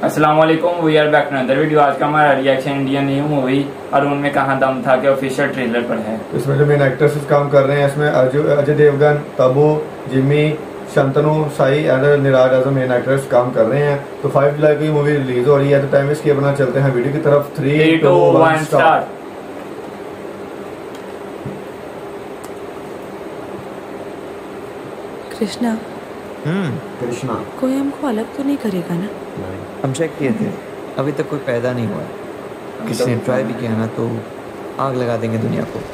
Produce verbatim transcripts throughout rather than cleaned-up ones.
अस्सलाम वालेकुम, we are back to another video. आज का हमारा रिएक्शन इंडियन न्यू मूवी अरुण में कहाँ दम था के ऑफिशियल ट्रेलर पर है। इसमें जो मेन एक्टर्स काम कर रहे हैं इसमें Ajay Devgan, Tabu, Jimmy, Shantanu, Sai and Neeraj as main actors काम कर रहे हैं। तो फाइव जुलाई को ये मूवी रिलीज हो रही है। तो टाइम वेस्ट किए बना चलते हैं वीडियो की तरफ। Three two one start. Krishna हम्म कृष्णा कोई हमको अलग तो नहीं करेगा ना? हम चेक किए थे, अभी तक कोई पैदा नहीं हुआ है। किसी ने ट्राई भी किया ना तो आग लगा देंगे दुनिया को।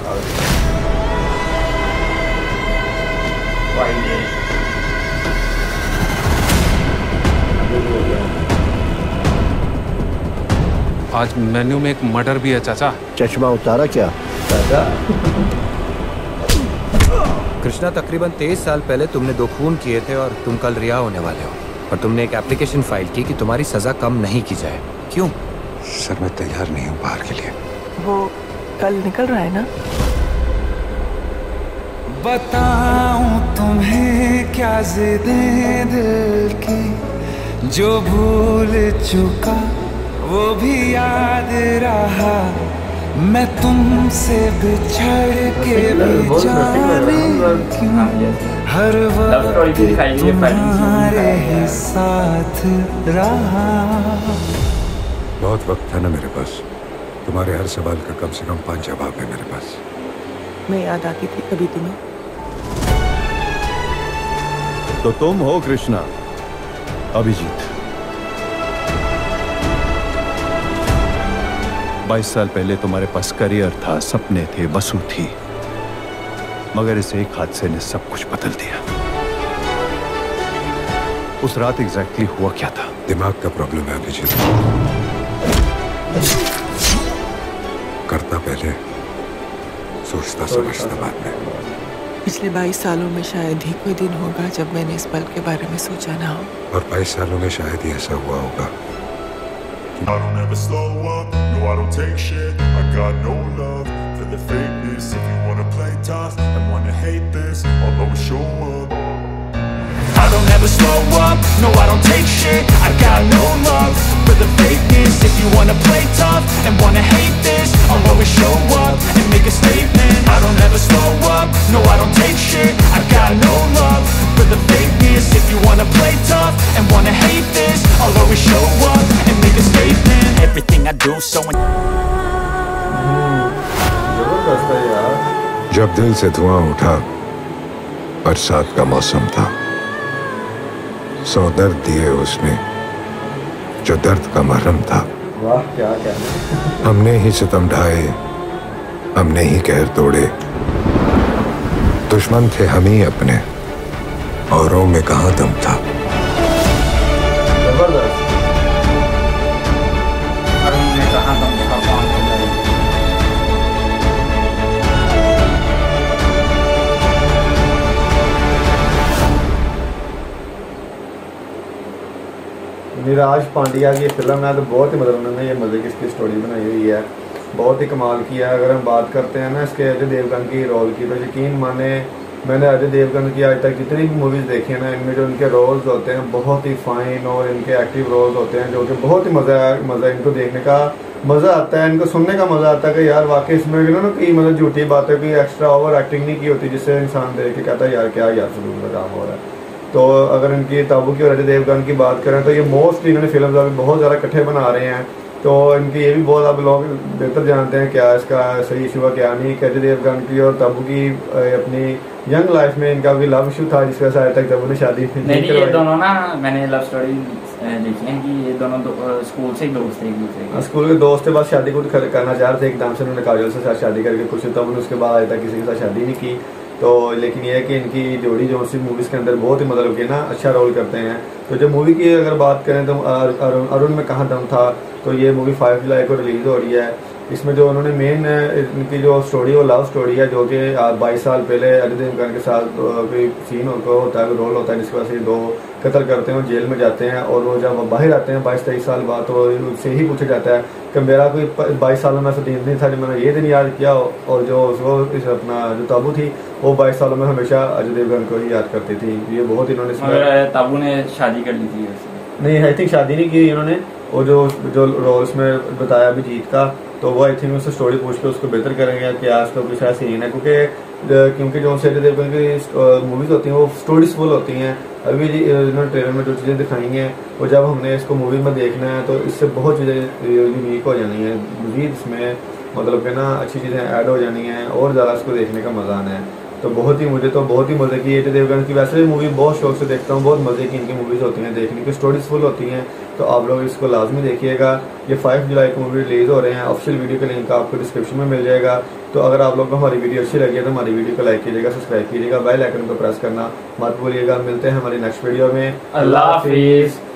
आज मेन्यू में एक मर्डर भी है चाचा। चश्मा उतारा क्या? चाचा कृष्णा, तकरीबन तेईस साल पहले तुमने दो खून किए थे और तुम कल रिहा होने वाले हो। और तुमने एक एप्लीकेशन फाइल की कि तुम्हारी सजा कम नहीं की जाए। क्यों? सर मैं तैयार नहीं हूँ बाहर के लिए। वो कल निकल रहा है ना? बताऊं तुम्हें क्या ज़िदें दिल की, जो भूल चुका वो भी याद रहा। मैं तुमसे बिछड़ के भी जाने क्यों, हर वक्त तुम्हारे ही साथ रहा। बहुत वक्त है ना मेरे पास। तुम्हारे हर सवाल का कम से कम पांच जवाब है मेरे पास। मैं याद आती थी कभी तुम्हें? तो तुम हो कृष्णा, अभिजीत। बाईस साल पहले तुम्हारे पास करियर था, सपने थे, वसू थी, मगर इस एक हादसे ने सब कुछ बदल दिया। उस रात एग्जैक्टली हुआ क्या था? दिमाग का प्रॉब्लम है अभिजीत। करता पहले, सोचता समझता बाद में। पिछले बाईस सालों में शायद ही कोई दिन होगा जब मैंने इस पल के बारे में सोचा ना हो। और बाईस सालों में शायद ही ऐसा हुआ होगा। I don't ever slow up, no I don't take shit. I got no love for the fakeness. If you wanna play tough and wanna hate this, I'll always show up. I don't ever slow up, no I don't take shit. I got no love for the fakeness. If you wanna play tough and wanna hate this, I'll always show up and make a statement. I don't ever slow up, no I don't take shit. I got no love for the fakeness. If you wanna play tough and wanna hate this, I'll always show up and make a statement. Everything I do so जबरदस्त है यार। जब दिल से धुआं उठा, बरसात का मौसम था। सौ दर्द दिए उसने, जो दर्द का मरहम था। वाह क्या कहना। हमने ही सितम ढाए, हमने ही कहर तोड़े। दुश्मन थे हम ही अपने, औरों में कहाँ दम था। जबरदस्त। अरुण में कहाँ दम था, कौन सा निराज पांड्या की फिल्म है। तो बहुत ही मतलब उन्होंने ये मजे की इसकी स्टोरी बनाई हुई है, बहुत ही कमाल किया है। अगर हम बात करते हैं ना इसके अजय देवगन की रोल की, तो यकीन माने मैंने अजय देवगन की आज तक जितनी भी मूवीज़ देखी है ना, इनमें जो इनके रोल्स होते हैं बहुत ही फाइन और इनके एक्टिव रोल्स होते हैं, जो कि बहुत ही मज़ा मज़ा इनको देखने का मज़ा आता है, इनको सुनने का मज़ा आता है कि यार वाकई इसमें ना कई मतलब झूठी बातें, कोई एक्स्ट्रा ओवर एक्टिंग नहीं की होती जिससे इंसान देख के कहता है यार क्या यार फिल्म काम हो रहा है। तो अगर इनकी तब्बू की और अजय देवगन की बात करें तो ये मोस्टली इन्होंने फिल्म अभी बहुत ज़्यादा इकट्ठे बना रहे हैं। तो इनकी ये भी बहुत अब लोग बेहतर जानते हैं क्या इसका सही इशू है क्या नहीं। अजय देवगन की और तब्बू की अपनी यंग लाइफ में इनका भी लव इशू था, जिसकी वजह से आज तक तब्बू ने शादी नहीं की। ये दोनों ना मैंने लव स्टोरी देखी है कि ये दोनों दो, स्कूल से दोस्त थे एक दूसरे के। स्कूल के दोस्त थे, बस शादी को करना चाह रहे थे एकदम से। उन्होंने काजोल से साथ शादी करके खुश होता, उसके बाद आज तक किसी के साथ शादी नहीं की। तो लेकिन ये है कि इनकी जोड़ी जो सी मूवीज़ के अंदर बहुत ही मतलब कि ना अच्छा रोल करते हैं। तो जब मूवी की अगर बात करें तो अरुण अरुण में कहाँ दम था, तो ये मूवी फाइव जुलाई को रिलीज़ हो रही है। इसमें जो उन्होंने मेन इनकी जो स्टोरी वो लव स्टोरी है, जो कि बाईस साल पहले अजय देवगन के साथ कोई सीन होता है, रोल होता है जिसकी वजह से दो कत्ल करते हैं, जेल में जाते हैं। और वो जब बाहर आते हैं बाईस तेईस साल बाद, तो उससे ही पूछा जाता है कि मेरा कोई बाईस सालों में ऐसा दिन नहीं था जब मैंने ये दिन याद किया। और जो उसको इस अपना जो ताबू थी वो बाईस सालों में हमेशा अजय देवगन को ही याद करती थी। ये बहुत इन्होंने ताबू ने शादी कर ली थी। नहीं आई थिंक शादी नहीं की उन्होंने, और जो जो रोल्स में बताया अभिजीत का, तो वो आई थिंक उससे स्टोरी पूछ के उसको बेहतर करेंगे कि आज का कुछ ऐसा सीन है, क्योंकि क्योंकि जो अजय देवगन की मूवीज होती हैं वो स्टोरीज फुल होती हैं। अभी इन्होंने ट्रेलर में जो चीज़ें दिखाई हैं वो जब हमने इसको मूवी में देखना है तो इससे बहुत चीज़ें यूनिक हो जानी है, मजीद इसमें मतलब कि ना अच्छी चीज़ें ऐड हो जानी हैं और ज़्यादा इसको देखने का मज़ा आना है। तो बहुत ही मुझे तो बहुत ही मज़े की अजय देवगन की वैसे भी मूवी बहुत शौक से देखता हूँ, बहुत मज़े की इनकी मूवीज़ होती हैं, देखने की स्टोरीज फुल होती हैं, तो आप लोग इसको लाजमी देखिएगा। ये फाइव जुलाई को मूवी रिलीज़ हो रहे हैं, ऑफिशियल वीडियो का लिंक आपको डिस्क्रिप्शन में मिल जाएगा। तो अगर आप लोग को हमारी वीडियो अच्छी लगी है तो हमारी वीडियो को लाइक कीजिएगा, सब्सक्राइब कीजिएगा, बेल आइकन को प्रेस करना मत भूलिएगा। मिलते हैं हमारी नेक्स्ट वीडियो में। अल्लाह हाफिज़।